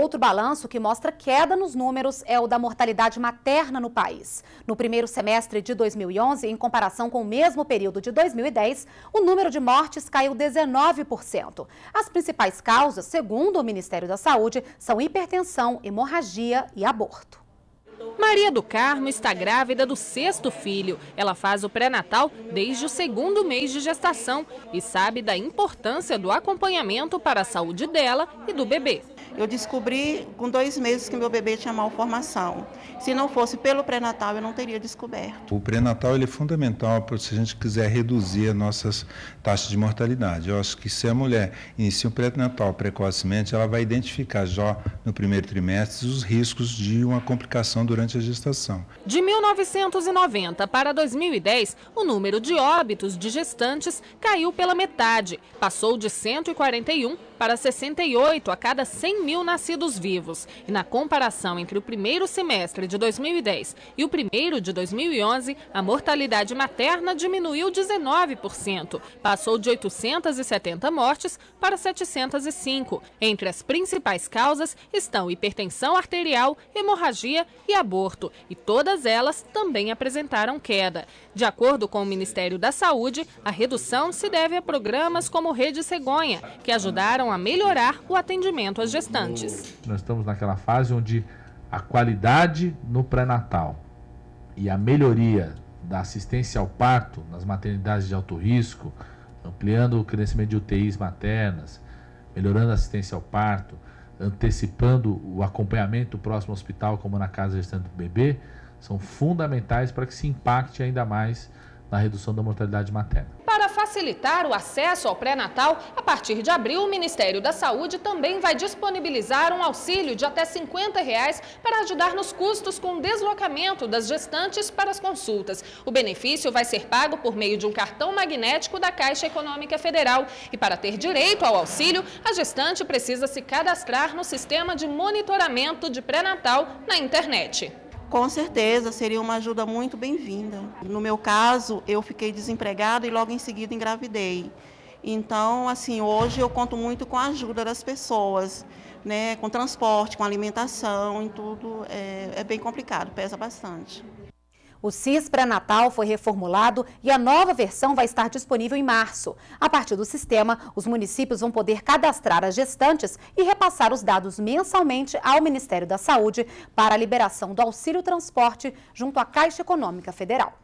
Outro balanço que mostra queda nos números é o da mortalidade materna no país. No primeiro semestre de 2011, em comparação com o mesmo período de 2010, o número de mortes caiu 19%. As principais causas, segundo o Ministério da Saúde, são hipertensão, hemorragia e aborto. Maria do Carmo está grávida do 6º filho. Ela faz o pré-natal desde o 2º mês de gestação e sabe da importância do acompanhamento para a saúde dela e do bebê. Eu descobri com 2 meses que meu bebê tinha malformação. Se não fosse pelo pré-natal, eu não teria descoberto. O pré-natal ele é fundamental se a gente quiser reduzir as nossas taxas de mortalidade. Eu acho que se a mulher inicia um pré-natal precocemente, ela vai identificar já no primeiro trimestre os riscos de uma complicação durante a gestação. De 1990 para 2010, o número de óbitos de gestantes caiu pela metade. Passou de 141 para 68 a cada 100 mil nascidos vivos. E na comparação entre o primeiro semestre de 2010 e o primeiro de 2011, a mortalidade materna diminuiu 19%. Passou de 870 mortes para 705. Entre as principais causas estão hipertensão arterial, hemorragia e aborto. E todas elas também apresentaram queda. De acordo com o Ministério da Saúde, a redução se deve a programas como Rede Cegonha, que ajudaram a melhorar o atendimento às gestantes. Nós estamos naquela fase onde a qualidade no pré-natal e a melhoria da assistência ao parto nas maternidades de alto risco, ampliando o crescimento de UTIs maternas, melhorando a assistência ao parto, antecipando o acompanhamento próximo ao hospital, como na casa gestante do bebê, são fundamentais para que se impacte ainda mais na redução da mortalidade materna. Para facilitar o acesso ao pré-natal, a partir de abril, o Ministério da Saúde também vai disponibilizar um auxílio de até R$ 50 para ajudar nos custos com o deslocamento das gestantes para as consultas. O benefício vai ser pago por meio de um cartão magnético da Caixa Econômica Federal. E para ter direito ao auxílio, a gestante precisa se cadastrar no sistema de monitoramento de pré-natal na internet. Com certeza, seria uma ajuda muito bem-vinda. No meu caso, eu fiquei desempregada e logo em seguida engravidei. Então, assim, hoje eu conto muito com a ajuda das pessoas, né? Com transporte, com alimentação, em tudo. É bem complicado, pesa bastante. O SIS pré-natal foi reformulado e a nova versão vai estar disponível em março. A partir do sistema, os municípios vão poder cadastrar as gestantes e repassar os dados mensalmente ao Ministério da Saúde para a liberação do auxílio transporte junto à Caixa Econômica Federal.